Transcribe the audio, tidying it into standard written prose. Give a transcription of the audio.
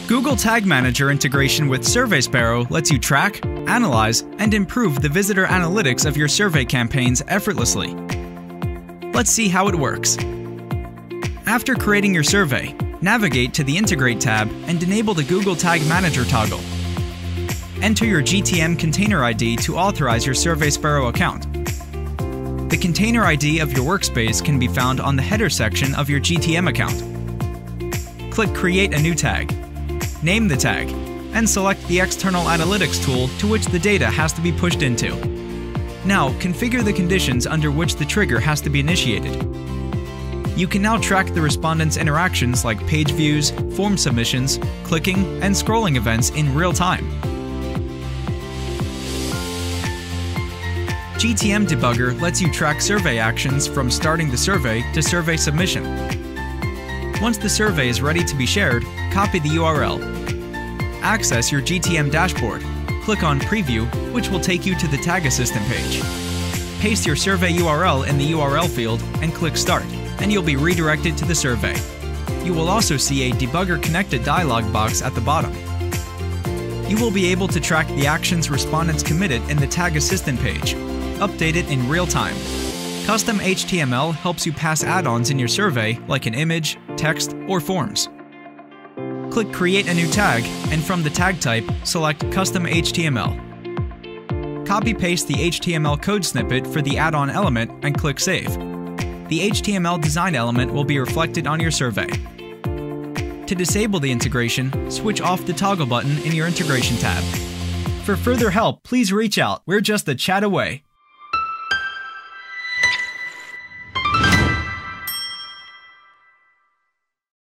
Google Tag Manager integration with SurveySparrow lets you track, analyze, and improve the visitor analytics of your survey campaigns effortlessly. Let's see how it works. After creating your survey, navigate to the Integrate tab and enable the Google Tag Manager toggle. Enter your GTM container ID to authorize your SurveySparrow account. The container ID of your workspace can be found on the header section of your GTM account. Click Create a new tag. Name the tag, and select the external analytics tool to which the data has to be pushed into. Now, configure the conditions under which the trigger has to be initiated. You can now track the respondents' interactions like page views, form submissions, clicking, and scrolling events in real time. GTM Debugger lets you track survey actions from starting the survey to survey submission. Once the survey is ready to be shared, copy the URL. Access your GTM dashboard. Click on Preview, which will take you to the Tag Assistant page. Paste your survey URL in the URL field and click Start, and you'll be redirected to the survey. You will also see a Debugger Connected dialog box at the bottom. You will be able to track the actions respondents committed in the Tag Assistant page, updated in real time. Custom HTML helps you pass add-ons in your survey like an image, text, or forms. Click Create a new tag, and from the tag type, select Custom HTML. Copy-paste the HTML code snippet for the add-on element and click Save. The HTML design element will be reflected on your survey. To disable the integration, switch off the toggle button in your Integration tab. For further help, please reach out. We're just a chat away.